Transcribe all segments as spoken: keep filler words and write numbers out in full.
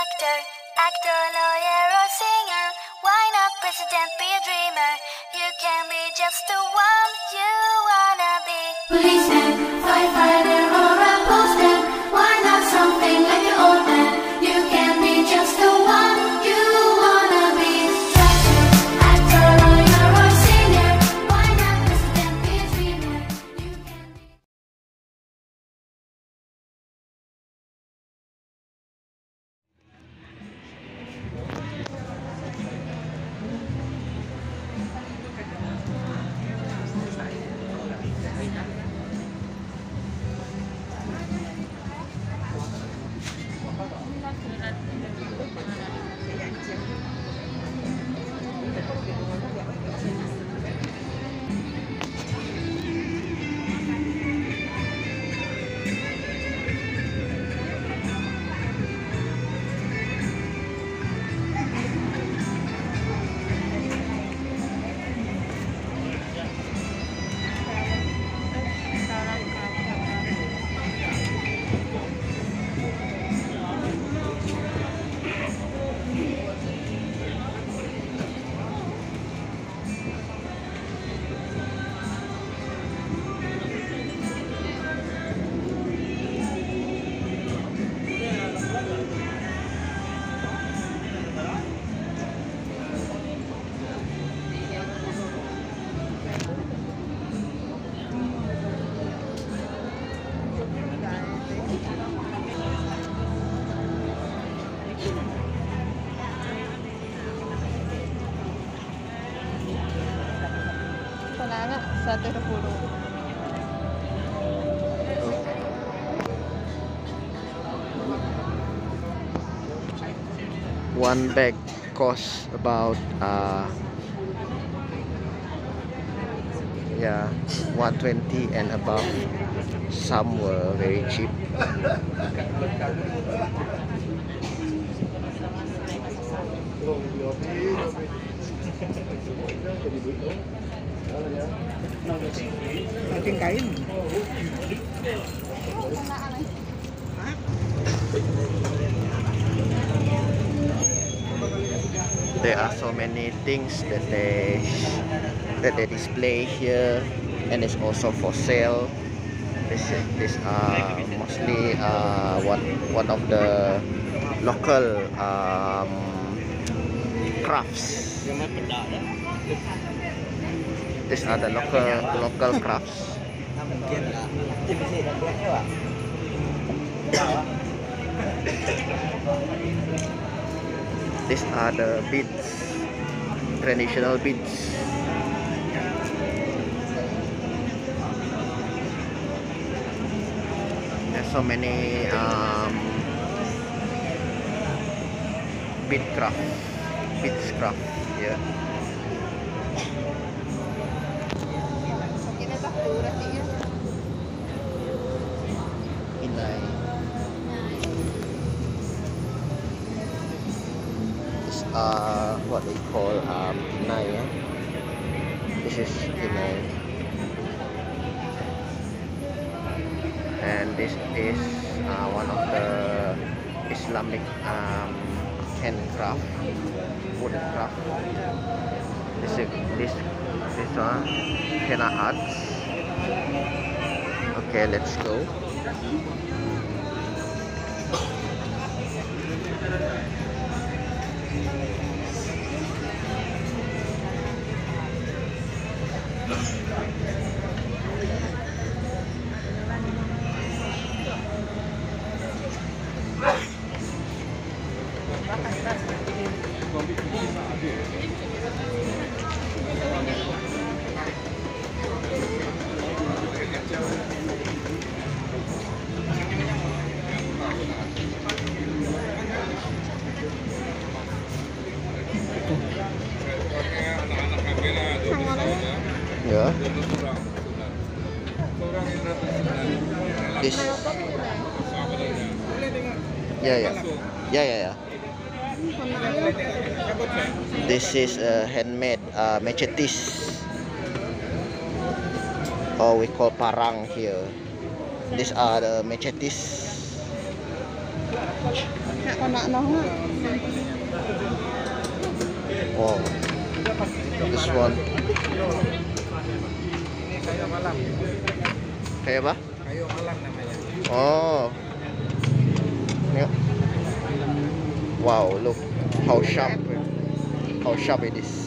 doctor, actor, lawyer, or singer. Why not president, be a dreamer? You can be just the one you wanna be. Policeman, firefighter, or a postman. Why not something like your old man? You can be just the one you wanna be. Doctor, actor, lawyer, or singer. Why not president, be a dreamer? You can be. seratus dua puluh. One bag costs about uh, yeah one twenty and above. Some were very cheap. Kain. There are so many things that they that they display here, and it's also for sale. This this are mostly uh, one one of the local um, crafts. These are the local local crafts. These are the beads, traditional beads. There's so many um, bead craft, beads craft here. Inai. This are what they call um inai. Yeah? This is inai, and this is uh, one of the Islamic um, handcraft, wooden craft. This is this this one henna arts. Okay, let's go. Yeah. This. Yeah, yeah, yeah, yeah, yeah. This is a handmade uh, machetes, or we call parang here. These are the machetes. Oh, this one. Ini kayu malam. Kayak apa? Kayu malam namanya. Oh. Yeah. Wow, look how sharp. How sharp it is.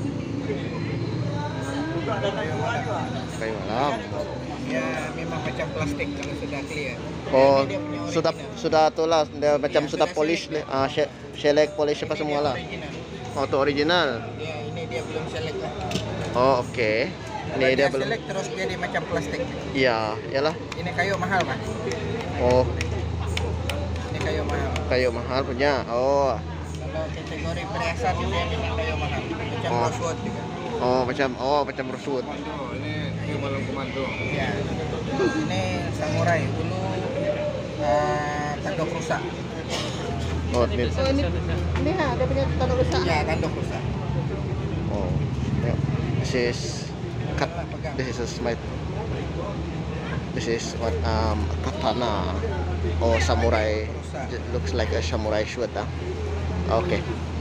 Kayu malam. Ya, memang macam plastik kalau sudah clear. Oh, Ini dia punya sudah original. sudah tu lah, dia macam Ya, sudah sudah polish, select. ah, she- shellac polish apa Ini semua dia lah. original. Oh, tu original. Ya, ini dia belum select lah. Oh, okey. Kalau Ini dia belum. select terus jadi macam plastik. Ya, yalah. Ini kayu mahal, Mas. Oh, Ini kayu mahal. kayu mahal punya. Oh. Kalau kategori perhiasan ini dia memang kayu mahal. Macam Oh. rosewood juga. Oh, macam oh macam rosewood. Ini kayu malam komando. Ya. Ini samurai dulu uh, tanduk rusak. Oh, ini. Ini ha, dia punya tanduk rusak. Ya, tanduk rusak. Oh. Yeah. This is kat. Alah, pegang. This is a smite. This is what um katana or samurai. It looks like a samurai sword. Ah. Okay.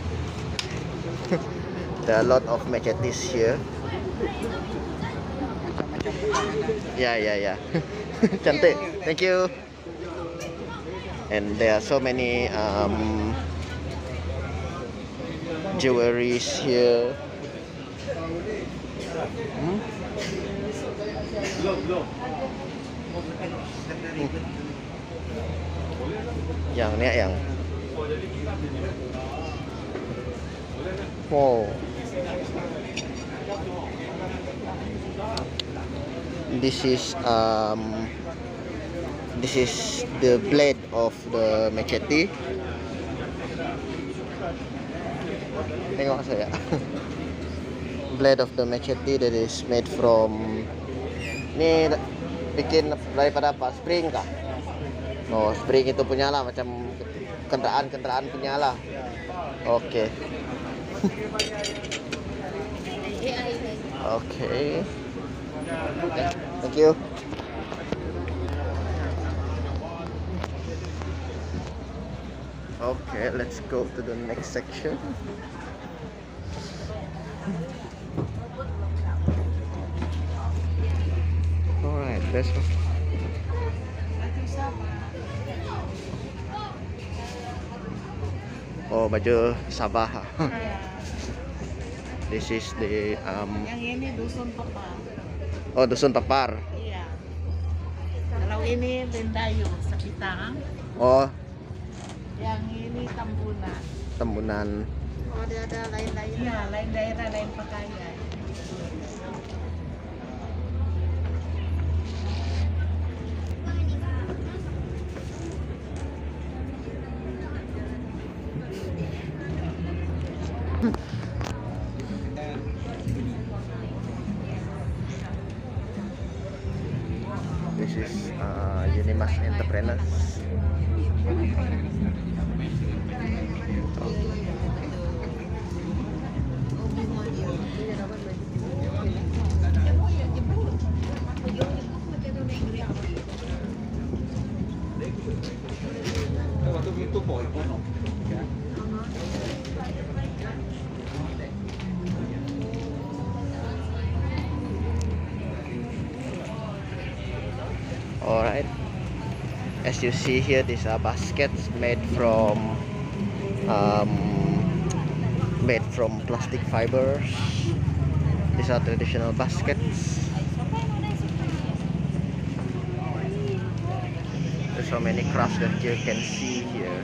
There are a lot of machetes here. Macam-macam pegangan. Yeah, yeah, yeah. Cantik. Thank you. And there are so many um, jewelries here. Hmm? Yang ni yang. Wow. This is um this is the blade of the machete. Tengok saya. Blade of the machete that is made from ni bikin daripada apa? Spring kah? Oh, spring itu punya lah, macam kendaraan-kendaraan punya lah. Oke. Oke. Thank you. Okay, let's go to the next section. Alright, let's go. Oh, baju Sabah. This is the um Yang ini dusun papar. oh, dusun papar. Iya. Kalau ini bendayu sekitang. Oh, Yang ini tambunan. tembunan. Oh, dia ada lain-lain. Iya, lain daerah, lain pakaian. This is uh, Unimas Entrepreneurs. Alright, as you see here, these are baskets made from um, made from plastic fibers. These are traditional baskets. There's so many crafts that you can see here.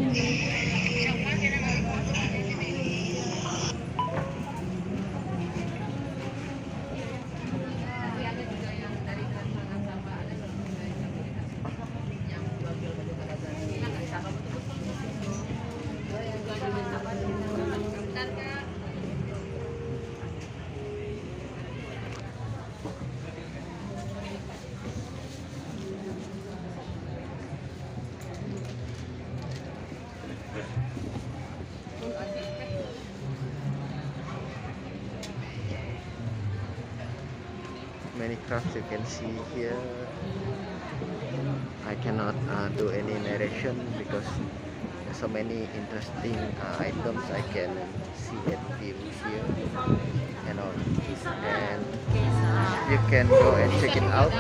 Many crafts you can see here. I cannot uh, do any narration because there's so many interesting uh, items I can see and view here, you know, and you can go and check it out.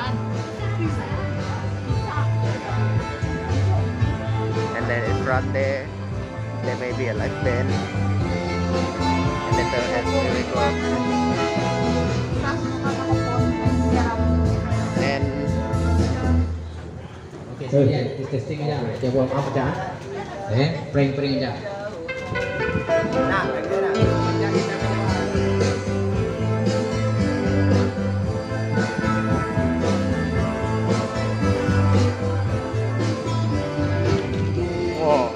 And then in front there, there may be a live band, and then the and there we go. And okay, so yeah, it's testing aja, dia warm up aja, eh, prank-prank aja. Nah, kira-kira. Jadi kita oh.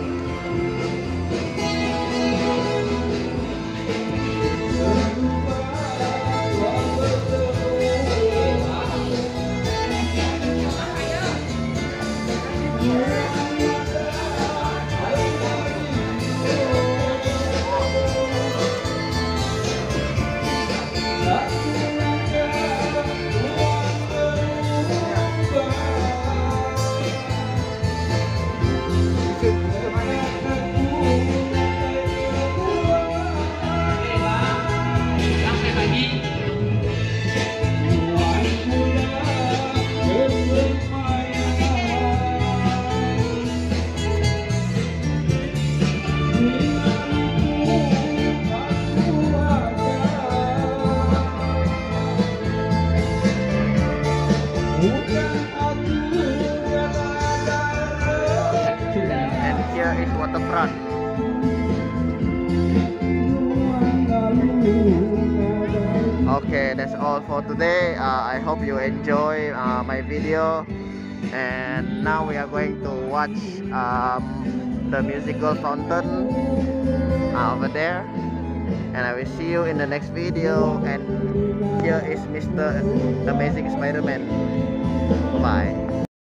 And here is Waterfront. Okay, that's all for today. uh, I hope you enjoy uh, my video, and now we are going to watch um, the musical fountain uh, over there, and I will see you in the next video. And here is Mister Amazing Spider-Man. Bye.